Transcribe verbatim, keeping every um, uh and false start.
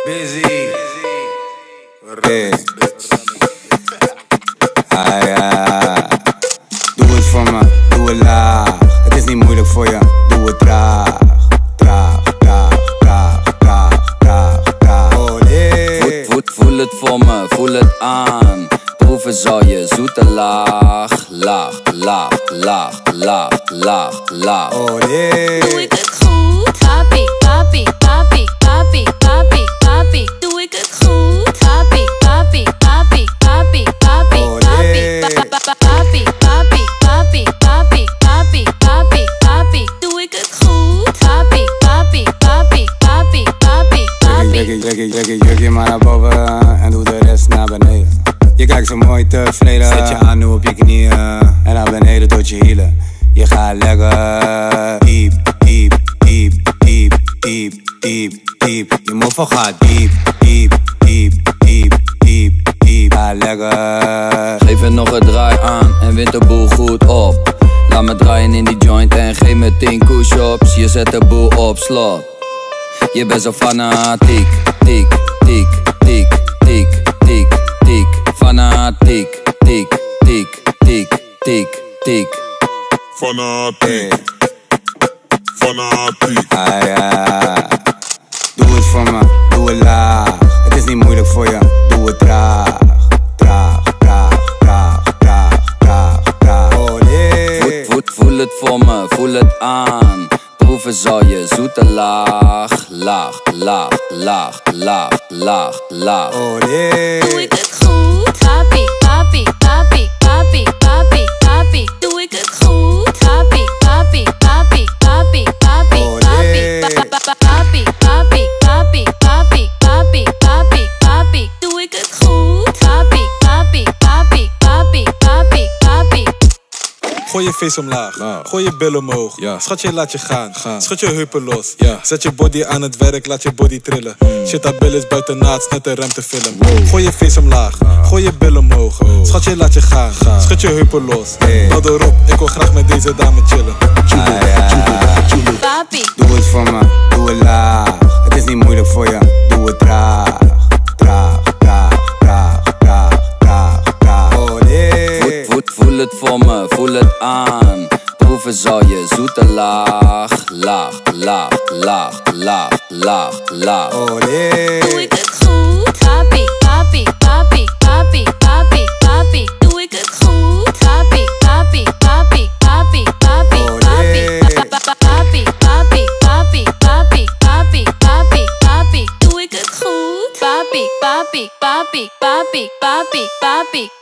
Busy. Hey. Ah, ja. Doe het voor me, doe het laag. Het is niet moeilijk voor je, doe het traag. Traag, traag, traag, traag, traag, traag. Oh nee. Voet, voet, voel het voor me, voel het aan. Proeven zal je zoete laag. Laag, laag, laag, laag, laag, laag. Oh nee. Doe ik het goed? Papi, papi, papi, papi, papi, papi. Doe ik het goed? Papi, papi, papi, papi, papi, Oh, papi, nee. pa- pa- pa- papi, papi, papi, papi, papi, papi, papi. Doe ik het goed? Papi, papi, papi, papi, papi, papi. Trek je, trek je, trek je jurkje maar naar boven en doe de rest naar beneden. Je kijkt zo mooi tevreden. Zet je aan nu op je knieën en naar beneden tot je hielen. Je gaat lekker diep, diep, diep, diep, diep, diep, diep. Je moffel gaat diep, diep, diep, diep, diep, diep. Ga lekker. Geef het nog een draai aan en wint de boel goed op. Laat me draaien in die joint en geef me tien push-ups. Je zet de boel op slot. Je bent zo fanatiek, tik, tik, tik, tik, tik, tik. Fanatiek, tik, tik, tik, tik, tik. Fanatiek, fanatiek. Ah, ja. Doe het voor me, doe het laag. Het is niet moeilijk voor je, doe het traag. Traag, traag, traag, traag, traag, traag. Oh nee. Voet, voet, voel het voor me, voel het aan. Proeven zal je zoete laag. Laag, laag, laag, laag, laag, laag. Oh nee. Doe ik het goed? Papi, papi, papi, papi, papi, papi. Doe ik het goed? Papi, papi, papi, papi, papi, Oh, papi, nee. pa- pa- pa- papi, papi, papi, papi, papi, papi, papi. Doe ik het goed? Papi, papi, papi, papi, papi, papi. Gooi je face omlaag, Laag. gooi je bil omhoog. Ja. Schatje, laat je gaan. Gaan. Schud je heupen los. Ja. Zet je body aan het werk, laat je body trillen. Shit, dat bil is buiten naad, net een rem te filmen. Wow. Gooi je face omlaag, gooi je bil omhoog. Schatje, laat je gaan. Gaan. Schud je heupen los. Hey. Bel erop, ik wil graag met deze dame chillen. Ah, ja. Papi, Doe het voor me, doe het laag. Het is niet moeilijk voor je, doe het traag. Traag, traag, traag, traag, traag, traag. Oh nee. Voet, voet, voel het voor me, voel het aan. Proeven zal je zoete laag. Laag, laag, laag, laag, laag, laag. Oh nee. doe ik het goed? Papi, papi, papi, papi, papi, papi. Doe ik het goed? Papi, papi, papi, papi, papi, Oh, papi, nee. pa- pa- pa- papi, papi, papi, papi, papi, papi, papi. Doe ik het goed? Papi, papi, papi, papi, papi, papi.